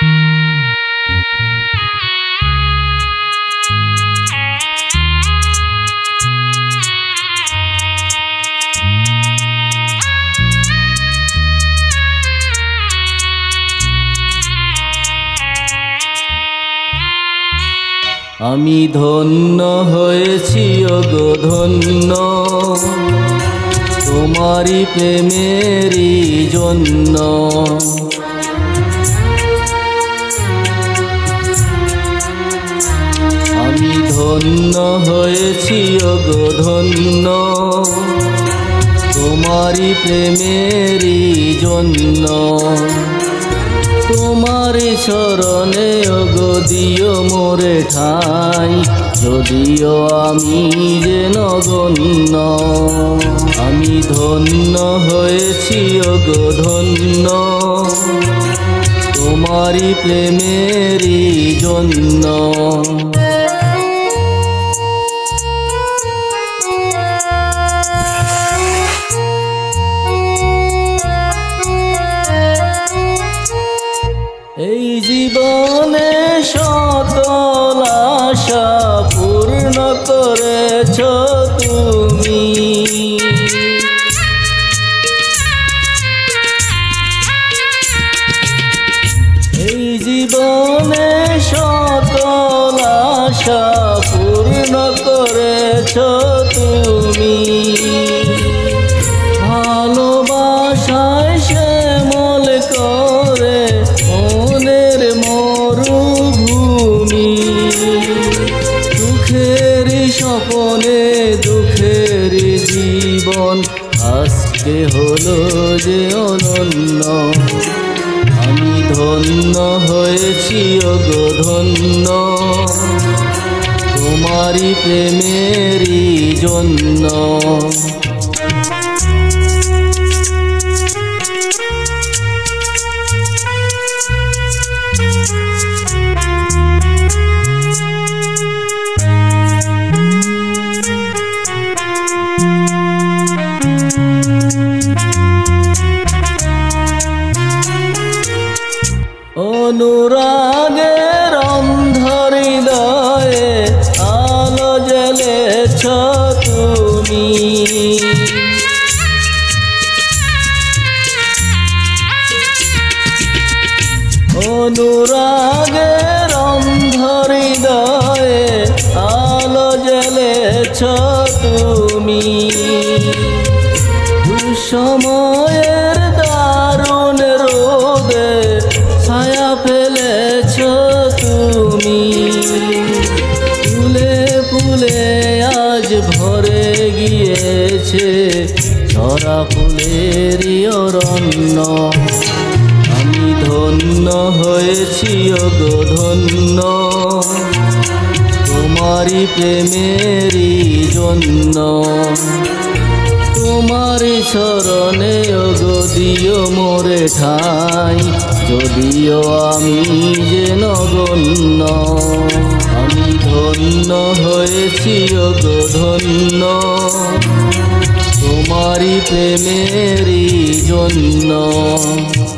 আমি ধন্য হয়েছি ওগো ধন্য তোমারি প্রেমেরই জন্য। আমি ধন্য হয়েছি ওগো ধন্য তোমারি প্রেমেরই জন্য। তোমারি শরণে ওগো দিও মোরে ঠাই, যদিও আমি যে নগণ্য। আমি ধন্য হয়েছি ওগো ধন্য তোমারি প্রেমেরই জন্য। এই জীবনে সকল আশা পূর্ণ করেছ তুমি। এই জীবনে সকল আশা পূর্ণ করেছ তুমি। ভালোবাসায় শ্যামল করে মনের মরুভূমি। দুঃখের স্বপনে দুঃখের জীবন আজকে হলো যে অনন্য। আমি ধন্য হয়েছি ওগো ধন্য তোমারি প্রেমেরই জন্য। অনুরাগের অন্ধ হৃদয়ে আলো জ্বেলেছ তুমি। অনুরাগের অন্ধ হৃদয়ে আলো জ্বেলেছ তুমি। দুঃসময়ের দারুণ রোদে ছায়া ফেলেছ তুমি। ফুলে ফুলে আজ ভরে গিয়েছে ঝরা ফুলেরই অরণ্য। আমি ধন্য হয়েছি ওগো ধন্য তোমারি প্রেমেরই জন্য। তোমারি শরণে ওগো দিও মোরে ঠাই, যদিও আমি যে নগণ্য। আমি ধন্য হয়েছি ওগো ধন্য তোমারি প্রেমেরই জন্য।